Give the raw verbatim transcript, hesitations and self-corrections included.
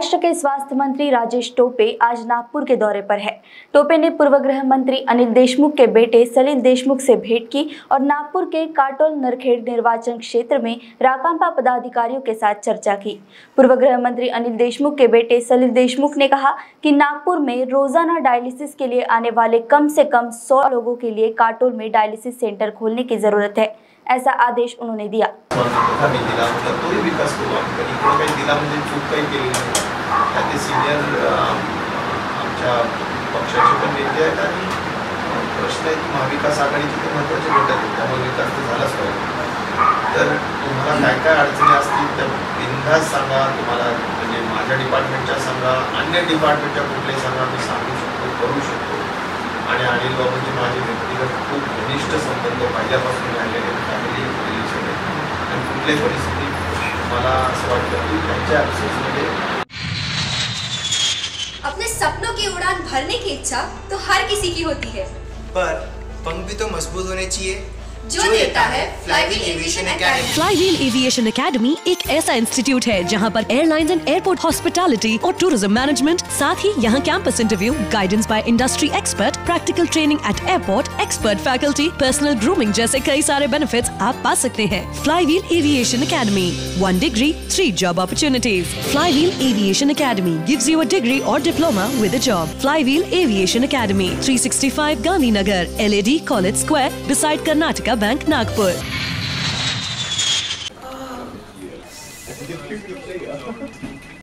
महाराष्ट्र के स्वास्थ्य मंत्री राजेश टोपे आज नागपुर के दौरे पर है। टोपे ने पूर्व गृह मंत्री अनिल देशमुख के बेटे सलिल देशमुख से भेंट की और नागपुर के काटोल नरखेड़ निर्वाचन क्षेत्र में राकांपा पदाधिकारियों के साथ चर्चा की। पूर्व गृह मंत्री अनिल देशमुख के बेटे सलिल देशमुख ने कहा कि नागपुर में रोजाना डायलिसिस के लिए आने वाले कम से कम सौ लोगों के लिए काटोल में डायलिसिस सेंटर खोलने की जरूरत है, ऐसा आदेश उन्होंने दिया। प्रश्न आहे की महाविकास आघाडीचे ते महत्त्वाचे घटक आहेत, त्यामुळे विकास तर झालाच पाहिजे। तर तुम्हाला काय काय अडचणी असतील त्या बिनधास्त सांगा, तुम्हाला म्हणजे माझ्या डिपार्टमेंटच्या सांगा, अन्य डिपार्टमेंटच्या कुठलेही सांगा, मी सांगू शकतो, करू शकतो। आणि अनिल बाबूंची माझी व्यक्तिगत खूप घनिष्ठ संबंध पहिल्यापासून राहिलेले फॅमिली रिलेशन आहेत आणि कुठल्याही परिस्थितीत मला असं वाटतं की त्यांच्या ॲब्सेन्समध्ये अपने सपनों की उड़ान भरने की इच्छा तो हर किसी की होती है, पर पंख भी तो मजबूत होने चाहिए जो देता है flywheel aviation academy. Flywheel aviation academy एक ऐसा इंस्टीट्यूट है जहां पर एयरलाइंस एंड एयरपोर्ट हॉस्पिटैलिटी और टूरिज्म मैनेजमेंट, साथ ही यहां campus interview, guidance by industry expert, practical training at airport, expert faculty, personal grooming जैसे कई सारे बेनिफिट्स आप पा सकते हैं। Flywheel aviation academy, one degree three job opportunities. Flywheel aviation academy gives you a degree और diploma with a job. Flywheel aviation academy, three sixty five Gandhinagar, L A D college square, beside Karnataka bank, Nagpur.